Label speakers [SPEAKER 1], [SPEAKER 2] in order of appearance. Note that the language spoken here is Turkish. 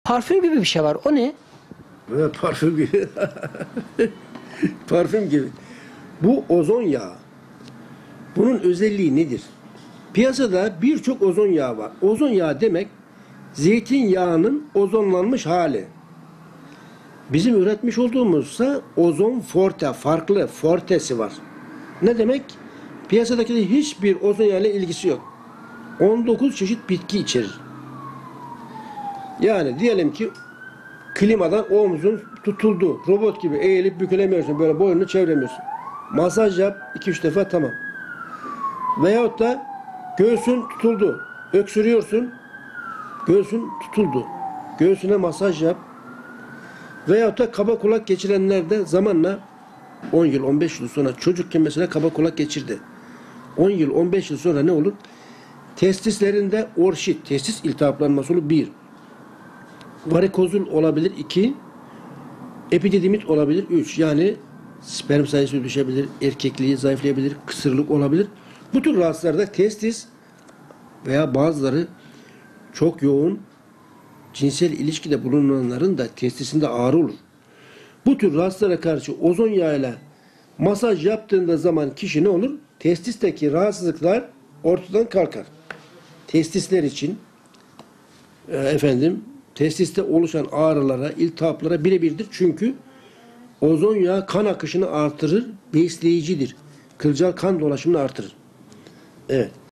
[SPEAKER 1] Parfüm gibi bir şey var. O ne?
[SPEAKER 2] Evet, parfüm gibi. Parfüm gibi. Bu ozon yağı. Bunun özelliği nedir? Piyasada birçok ozon yağı var. Ozon yağı demek zeytinyağının ozonlanmış hali. Bizim üretmiş olduğumuzsa ozon forte, farklı fortesi var. Ne demek? Piyasadaki hiçbir ozon yağıyla ilgisi yok. 19 çeşit bitki içerir. Yani diyelim ki klimadan omzun tutuldu. Robot gibi eğilip bükülemiyorsun. Böyle boynunu çeviremiyorsun. Masaj yap 2-3 defa tamam. Veyahut da göğsün tutuldu. Öksürüyorsun. Göğsün tutuldu. Göğsüne masaj yap. Veyahut da kaba kulak geçirenlerde zamanla 10 yıl 15 yıl sonra çocukken mesela kaba kulak geçirdi. 10 yıl 15 yıl sonra ne olur? Testislerinde orşit, testis iltihaplanması olur 1. Varikozul olabilir 2. Epididimit olabilir 3. Yani sperm sayısı düşebilir, erkekliği zayıflayabilir, kısırlık olabilir. Bu tür rahatsızlarda testis veya bazıları çok yoğun cinsel ilişkide bulunanların da testisinde ağrı olur. Bu tür rahatsızlara karşı ozon yağıyla masaj yaptığında zaman kişi ne olur? Testisteki rahatsızlıklar ortadan kalkar. Testisler için testiste oluşan ağrılara, iltihaplara birebirdir. Çünkü ozon yağı kan akışını artırır, besleyicidir. Kılcal kan dolaşımını artırır. Evet.